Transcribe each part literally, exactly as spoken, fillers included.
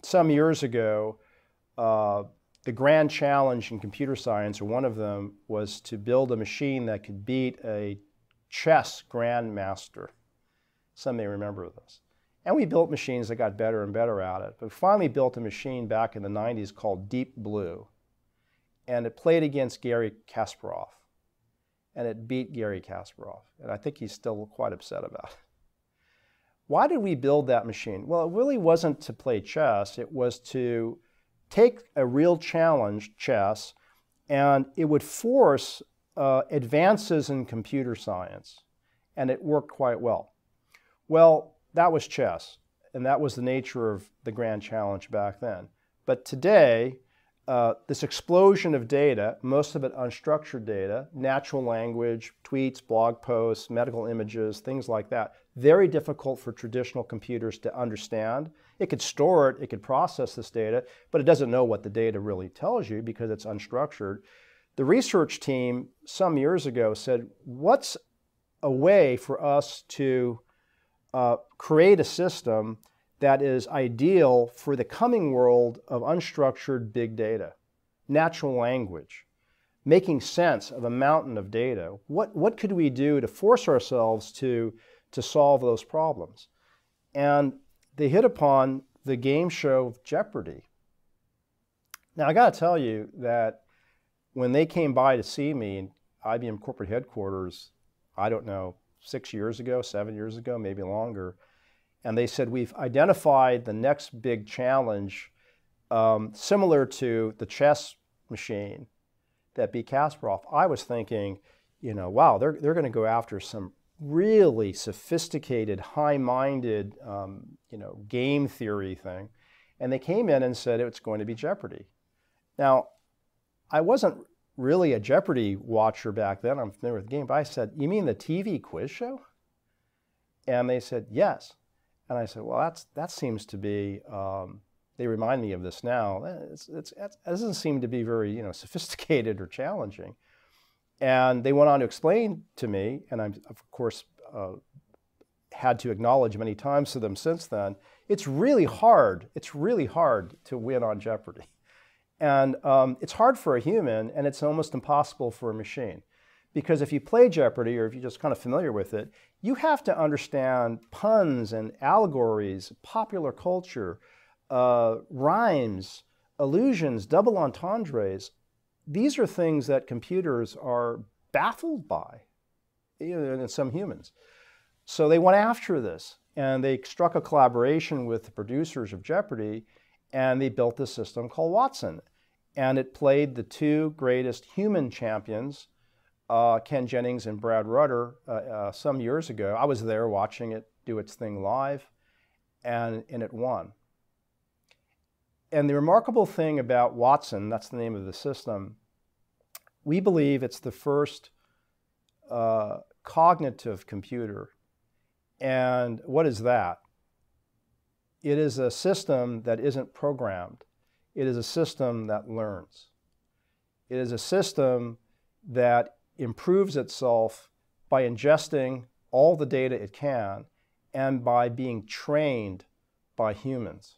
some years ago, uh, the grand challenge in computer science, or one of them, was to build a machine that could beat a chess grandmaster. Some may remember this. And we built machines that got better and better at it. But we finally built a machine back in the nineties called Deep Blue. And it played against Garry Kasparov. And it beat Garry Kasparov. And I think he's still quite upset about it. Why did we build that machine? Well, it really wasn't to play chess. It was to take a real challenge, chess, and it would force uh, advances in computer science. And it worked quite well. Well, that was chess, and that was the nature of the grand challenge back then. But today, uh, this explosion of data, most of it unstructured data, natural language, tweets, blog posts, medical images, things like that, very difficult for traditional computers to understand. It could store it, it could process this data, but it doesn't know what the data really tells you because it's unstructured. The research team some years ago said, what's a way for us to uh, create a system that is ideal for the coming world of unstructured big data, natural language, making sense of a mountain of data? What, what could we do to force ourselves to, to solve those problems? And they hit upon the game show Jeopardy. Now, I got to tell you that when they came by to see me in I B M corporate headquarters, I don't know, six years ago, seven years ago, maybe longer, and they said, we've identified the next big challenge um, similar to the chess machine that beat Kasparov. I was thinking, you know, wow, they're, they're going to go after some really sophisticated, high-minded, um, you know, game theory thing. And they came in and said it's going to be Jeopardy. Now, I wasn't really a Jeopardy watcher back then. I'm familiar with the game, but I said, you mean the T V quiz show? And they said, yes. And I said, well, that's, that seems to be, um, they remind me of this now. It's, it's, it doesn't seem to be very, you know, sophisticated or challenging. And they went on to explain to me, and I'm, of course, uh, had to acknowledge many times to them since then, it's really hard, it's really hard to win on Jeopardy. And um, it's hard for a human, and it's almost impossible for a machine. Because if you play Jeopardy, or if you're just kind of familiar with it, you have to understand puns and allegories, popular culture, uh, rhymes, allusions, double entendres. These are things that computers are baffled by, you know, and some humans. So they went after this, and they struck a collaboration with the producers of Jeopardy, and they built this system called Watson. And it played the two greatest human champions, uh, Ken Jennings and Brad Rutter, uh, uh, some years ago. I was there watching it do its thing live, and, and it won. And the remarkable thing about Watson, that's the name of the system, we believe it's the first uh, cognitive computer. And what is that? It is a system that isn't programmed. It is a system that learns. It is a system that improves itself by ingesting all the data it can and by being trained by humans.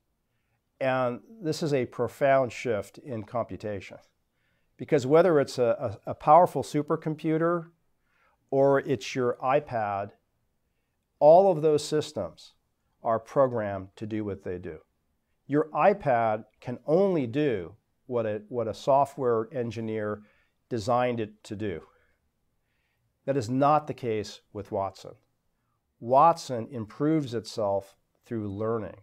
And this is a profound shift in computation. Because whether it's a, a, a powerful supercomputer or it's your iPad, all of those systems are programmed to do what they do. Your iPad can only do what a, what a software engineer designed it to do. That is not the case with Watson. Watson improves itself through learning.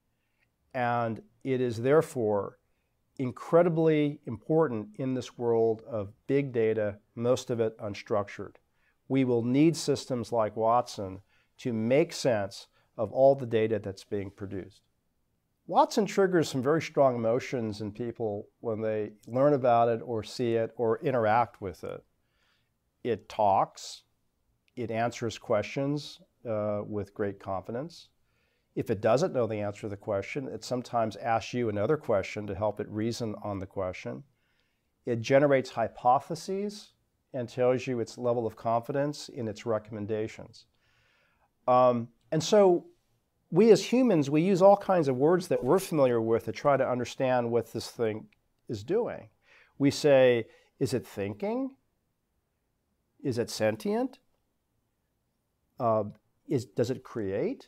And it is therefore incredibly important in this world of big data, most of it unstructured. We will need systems like Watson to make sense of all the data that's being produced. Watson triggers some very strong emotions in people when they learn about it or see it or interact with it. It talks, it answers questions uh, with great confidence. If it doesn't know the answer to the question, it sometimes asks you another question to help it reason on the question. It generates hypotheses and tells you its level of confidence in its recommendations. Um, and so we as humans, we use all kinds of words that we're familiar with to try to understand what this thing is doing. We say, is it thinking? Is it sentient? Uh, is, does it create?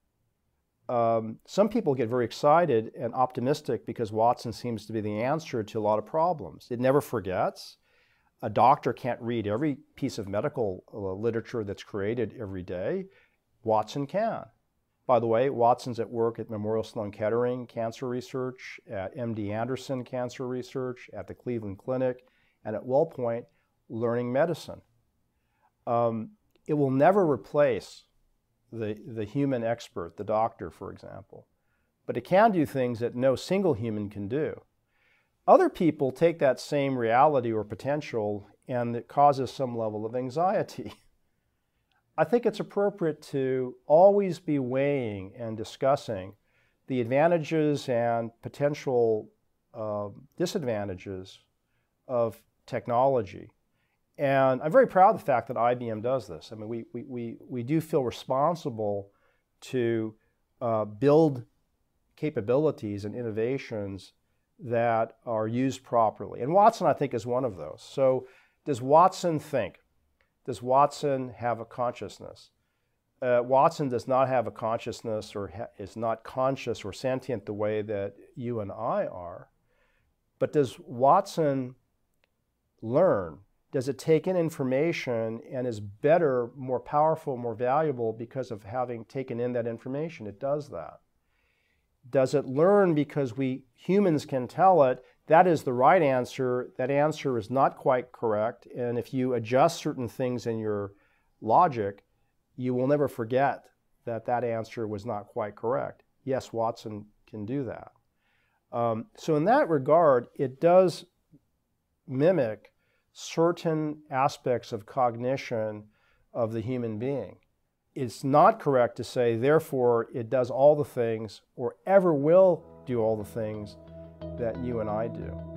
Um, some people get very excited and optimistic because Watson seems to be the answer to a lot of problems. It never forgets. A doctor can't read every piece of medical uh, literature that's created every day. Watson can. By the way, Watson's at work at Memorial Sloan Kettering Cancer Research, at M D Anderson Cancer Research, at the Cleveland Clinic, and at WellPoint Learning Medicine. Um, it will never replace the, the human expert, the doctor, for example. But it can do things that no single human can do. Other people take that same reality or potential and it causes some level of anxiety. I think it's appropriate to always be weighing and discussing the advantages and potential uh, disadvantages of technology. And I'm very proud of the fact that I B M does this. I mean, we, we, we, we do feel responsible to uh, build capabilities and innovations that are used properly. And Watson, I think, is one of those. So does Watson think? Does Watson have a consciousness? Uh, Watson does not have a consciousness or ha is not conscious or sentient the way that you and I are. But does Watson learn? Does it take in information and is better, more powerful, more valuable because of having taken in that information? It does that. Does it learn because we humans can tell it that is the right answer, that answer is not quite correct, and if you adjust certain things in your logic, you will never forget that that answer was not quite correct? Yes, Watson can do that. Um, so in that regard, it does mimic certain aspects of cognition of the human being. It's not correct to say, therefore, it does all the things or ever will do all the things that you and I do.